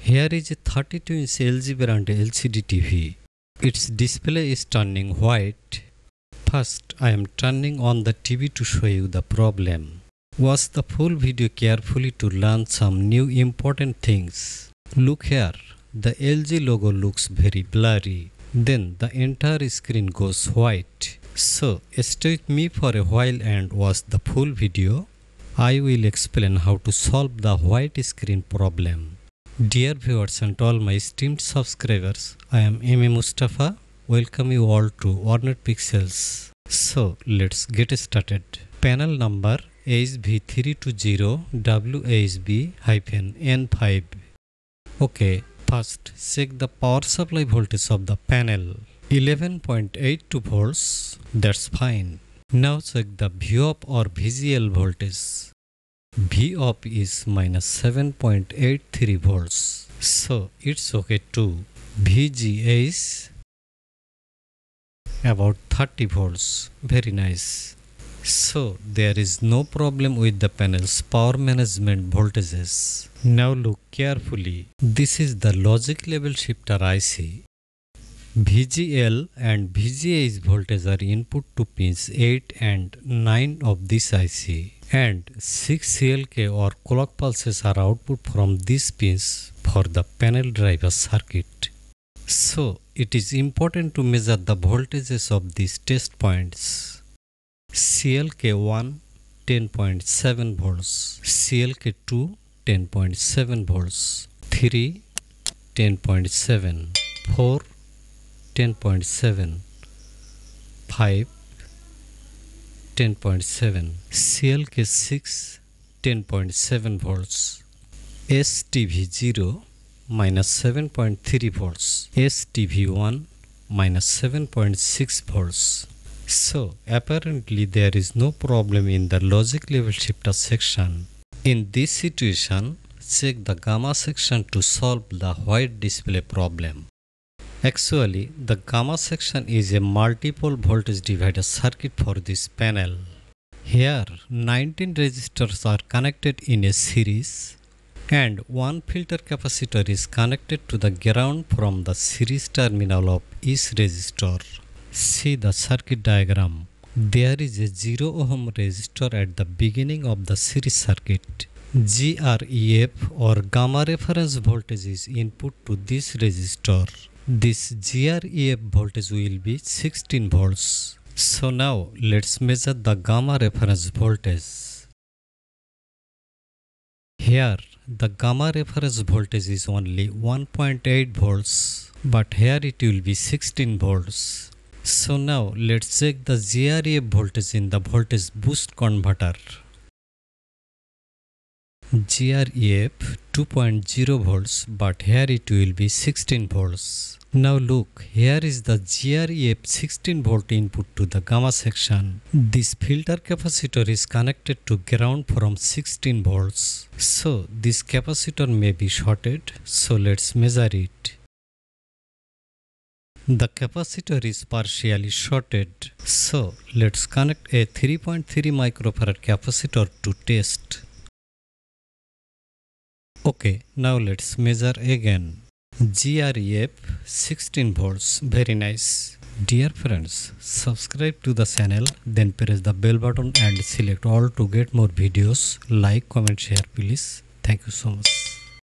Here is a 32-inch LG brand LCD TV. Its display is turning white. First, I am turning on the TV to show you the problem. Watch the full video carefully to learn some new important things. Look here, the LG logo looks very blurry. Then the entire screen goes white. So stay with me for a while and watch the full video. I will explain how to solve the white screen problem. Dear viewers and all my esteemed subscribers, I am M.A. Mustafa. Welcome you all to Ornate Pixels. So let's get started. Panel number HV320WHB-N5. Okay, first check the power supply voltage of the panel. 11.82 volts, that's fine. Now check the VOP or VGL voltage. VOP is minus 7.83 volts. So it's okay too. VGA is about 30 volts. Very nice. So there is no problem with the panel's power management voltages. Now look carefully. This is the logic level shifter IC. VGL and VGA's voltage are input to pins 8 and 9 of this IC, and 6 CLK or clock pulses are output from these pins for the panel driver circuit. So it is important to measure the voltages of these test points. CLK1 10.7 volts, CLK2 10.7 volts, 3 10.7, 4 10.7, 5 10.7, CLK6 10.7 volts, STV0 minus 7.3 volts, STV1 minus 7.6 volts. So apparently there is no problem in the logic level shifter section. In this situation, check the gamma section to solve the white display problem. Actually, the gamma section is a multiple voltage divider circuit for this panel. Here, 19 resistors are connected in a series, and one filter capacitor is connected to the ground from the series terminal of each resistor. See the circuit diagram. There is a 0 ohm resistor at the beginning of the series circuit. GREF or gamma reference voltage is input to this resistor. This GREF voltage will be 16 volts. So now let's measure the gamma reference voltage. Here the gamma reference voltage is only 1.8 volts, but here it will be 16 volts. So now let's check the GREF voltage in the voltage boost converter. GREF 2.0 volts, but here it will be 16 volts. Now look, here is the GREF 16 volt input to the gamma section. This filter capacitor is connected to ground from 16 volts. So this capacitor may be shorted. So let's measure it. The capacitor is partially shorted. So let's connect a 3.3 microfarad capacitor to test. Okay, now let's measure again. GREF 16 volts. Very nice. Dear friends, subscribe to the channel, then press the bell button and select all to get more videos. Like, comment, share please. Thank you so much.